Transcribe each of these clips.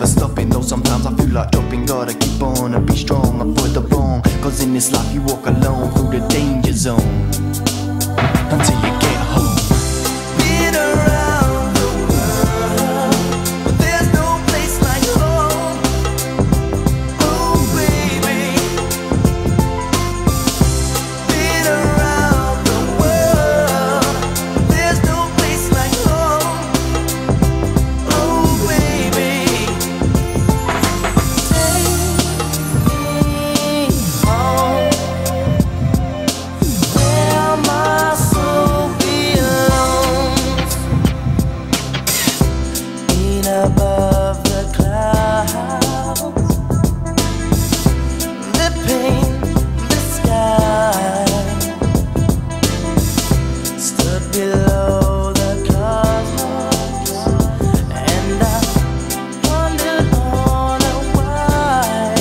never stopping, though sometimes I feel like dropping. Gotta keep on and be strong, avoid the wrong, cause in this life you walk alone through the danger zone until you get home. Been around the world, but there's no place like home. Oh baby, been around the world, there's no place like home. Oh baby, take me home, where my soul belongs, ain't above the clouds that paint the sky, stood below the cosmos, and I wondered on a why.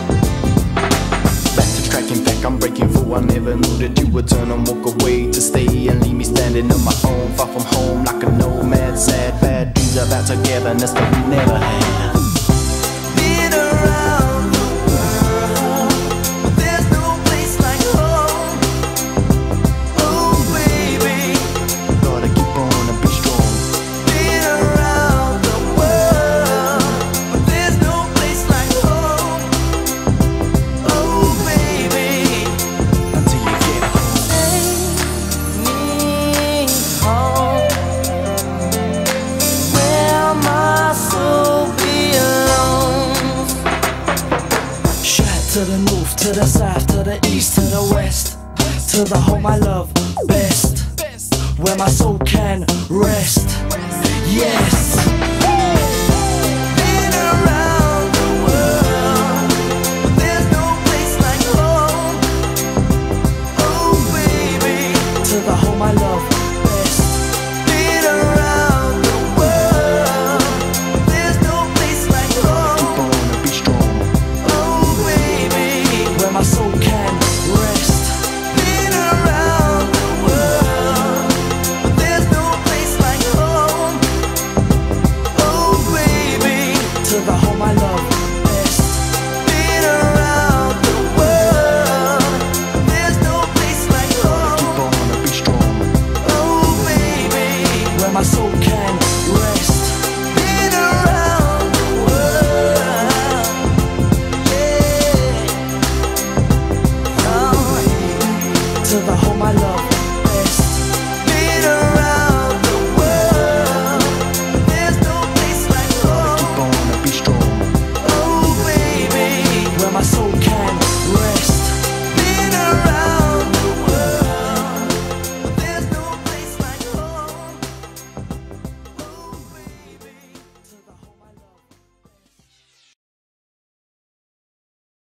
Back to track, in fact I'm breaking through. I never knew that you would turn and walk away to stay and leave me standing on my own, far from home like a nomad. Sad, bad dreams about togetherness that we never had. Been around the world, but there's no place like home. Oh baby, gotta keep on and be strong. Been around the world, but there's no place like home. Oh baby, until you get home. Take me home, where my soul belongs. Shout to the north, to the south, to the east, to the west, to the home I love best, where my soul can rest. Yes. Been around the world, but there's no place like home. Oh baby, to the home I love best. Been around the world, there's no place like home. Keep on and be strong. Oh baby, where my soul can rest. Been around the world, but there's no place like home. Oh baby, to the home I love best. Been around the world, there's no place like home. Keep on and be strong. Oh baby, where my soul can rest. Been around the world, yeah. Oh, to the home I love.